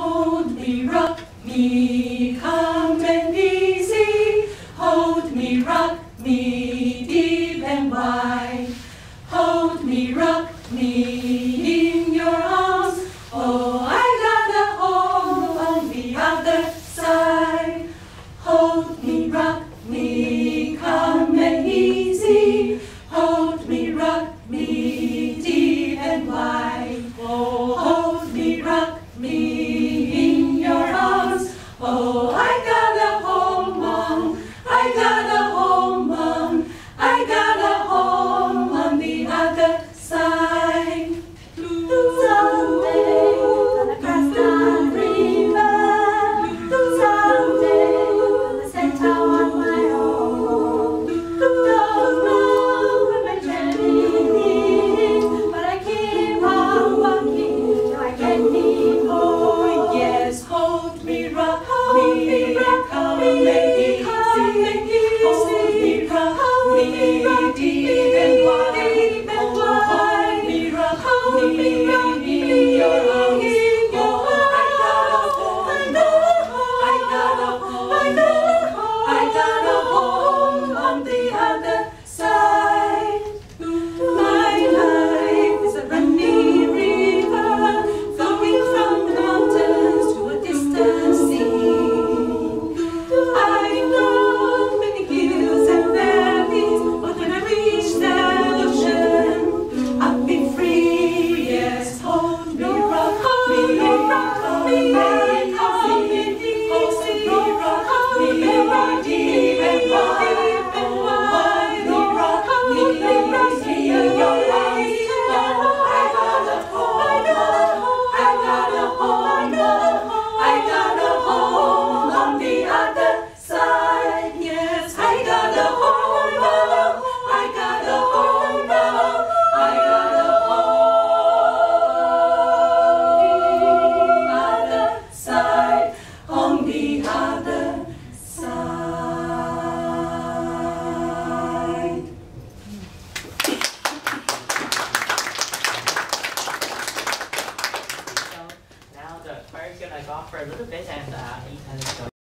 Hold me, rock me, calm and easy. Hold me, rock me, deep and wide. Hold me, rock me in your arms. Oh, I got a home on the other side. Hold me, rock me, calm and easy. Hold me, rock me, deep and wide. Oh, hold me, rock me in your arms. Oh, I got a home, Mom. I got a home, Mom. I got a home on the other side. Someday, gonna cross the river. Someday, gonna set out on my own. Don't know where my journey is, but I keep on walking till I get me home. Yes, hold me, rock me, calm and easy. Hold me, rock me, deep and wide. Hold me, rock me in your arms. Oh, I got a home, I got a home, I got a home on the other side. My life is a running river, flowing from the mountains to a distant sea. I know many hills and valleys, but when I reach that ocean, I'll be free. Yes, hold me, rock me, calm and easy. Hold me, rock me, deep and wide. Hold me, rock me in your arms. Oh, I got a home, I got a home, I got a home on the other side. Yes, I got a home, I got a home, I got a home on the other side. So now the choir is gonna go for a little bit and I-Fen is going